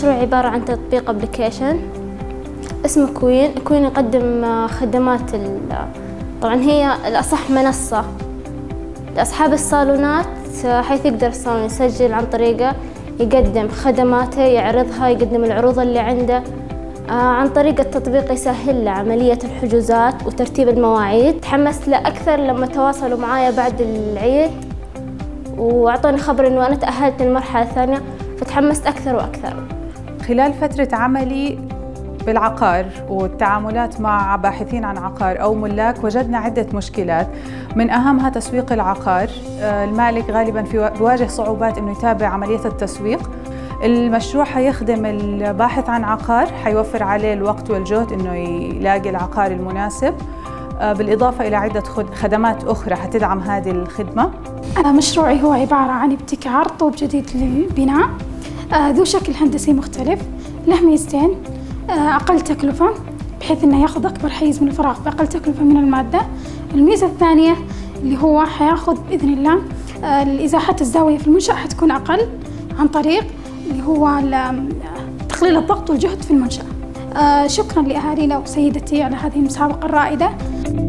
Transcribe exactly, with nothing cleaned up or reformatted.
المشروع عبارة عن تطبيق ابلكيشن اسمه كوين. كوين يقدم خدمات طبعا هي الأصح منصة لأصحاب الصالونات، حيث يقدر الصالون يسجل عن طريقه، يقدم خدماته، يعرضها، يقدم العروض اللي عنده. عن طريق التطبيق يسهل له عملية الحجوزات وترتيب المواعيد. تحمست له أكثر لما تواصلوا معايا بعد العيد وأعطوني خبر إنه أنا تأهلت للمرحلة الثانية، فتحمست أكثر وأكثر. خلال فترة عملي بالعقار والتعاملات مع باحثين عن عقار أو ملاك وجدنا عدة مشكلات، من أهمها تسويق العقار. المالك غالباً في بيواجه صعوبات إنه يتابع عملية التسويق. المشروع حيخدم الباحث عن عقار، حيوفر عليه الوقت والجهد إنه يلاقي العقار المناسب، بالإضافة إلى عدة خدمات أخرى حتدعم هذه الخدمة. مشروعي هو عبارة عن ابتكار طوب جديد للبناء ذو شكل هندسي مختلف، له ميزتين: أقل تكلفة بحيث أنه يأخذ أكبر حيز من الفراغ بأقل تكلفة من المادة. الميزة الثانية اللي هو حياخذ بإذن الله الإزاحات الزاوية في المنشأ حتكون أقل، عن طريق اللي هو تقليل الضغط والجهد في المنشأ. شكرا لأهالينا وسيدتي على هذه المسابقة الرائدة.